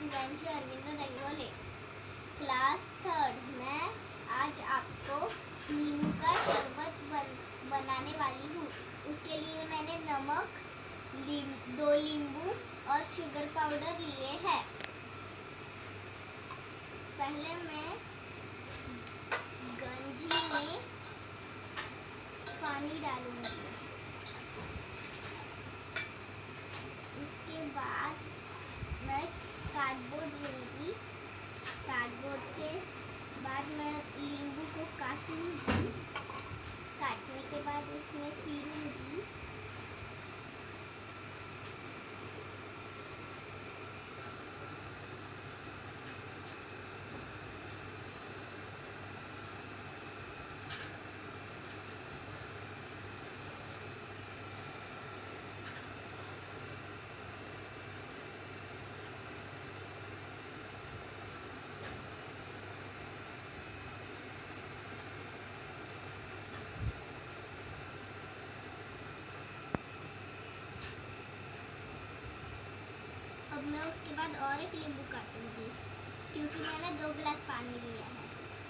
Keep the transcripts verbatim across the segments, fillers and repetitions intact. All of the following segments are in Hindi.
Divyanshi Arvind Dahiwale, class third. मैं आज आपको नींबू का शरबत बन, बनाने वाली हूँ। उसके लिए मैंने नमक, लीम, दो नींबू और शुगर पाउडर लिए हैं। पहले मैं गंजी में पानी डालूंगी। उसके बाद मैं कार्डबोर्ड लूँगी। कार्डबोर्ड के बाद मैं नींबू को काटूंगी। काटने के बाद इसमें पीलूंगी। अब मैं उसके बाद और एक नींबू काटूंगी, क्योंकि मैंने दो गिलास पानी लिया है।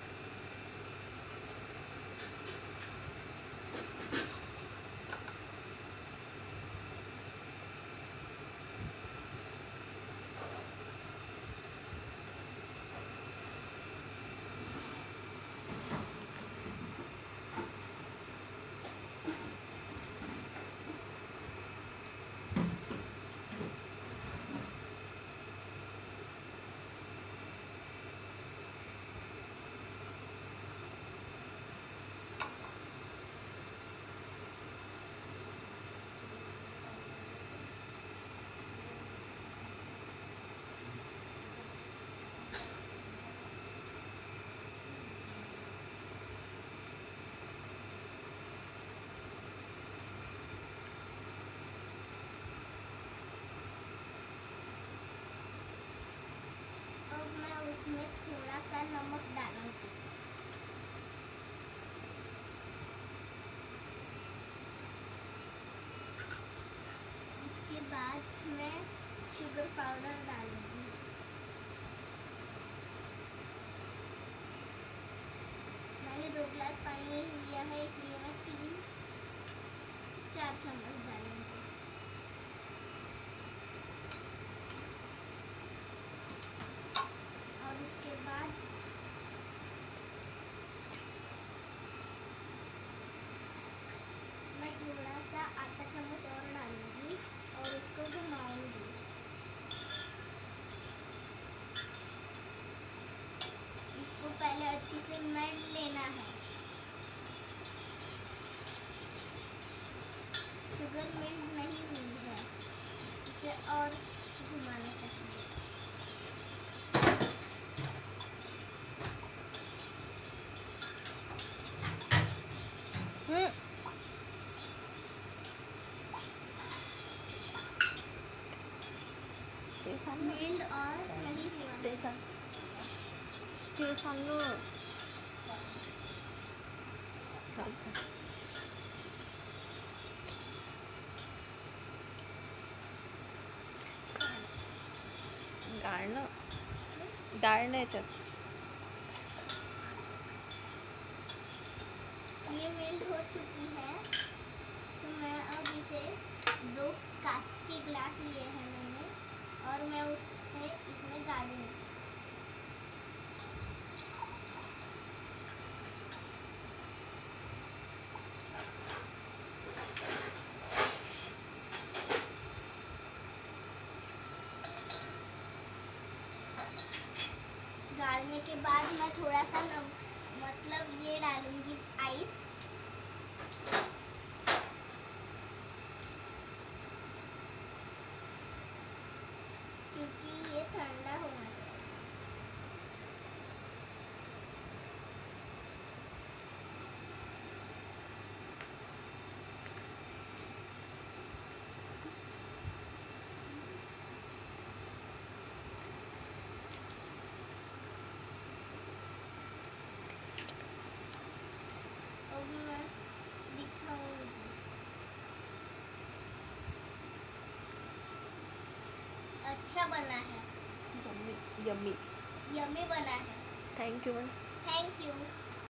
इसमें थोड़ा सा नमक डालूंगी। इसके बाद मैं शुगर पाउडर डालूंगी। मैंने दो गिलास पानी लिया है, इसलिए मैं तीन चार चम्मच डालूंगी। उसके बाद मैं थोड़ा सा आधा चम्मच और डालूंगी और इसको घुमाऊंगी। इसको पहले अच्छी से मेल्ट लेना है। शुगर मेल्ट नहीं हुई है, इसे और घुमाना चाहिए। मेल्ट और नहीं हुआ। Desa. Desa lo. गाळणं गाळणं याच्यात ये मेल्ट हो चुकी है, तो मैं अब इसे दो कांच के गिलास लिए हैं मैंने, और मैं उसमें इसमें गाड़ूंगी। गाड़ने के बाद मैं थोड़ा सा नम, मतलब ये डालूंगी आइस। क्योंकि ये ठंडा होना चाहिए। अब मैं दिखाऊंगी। अच्छा बना है। यम्मी। यम्मी बना है। Thank you. Thank you.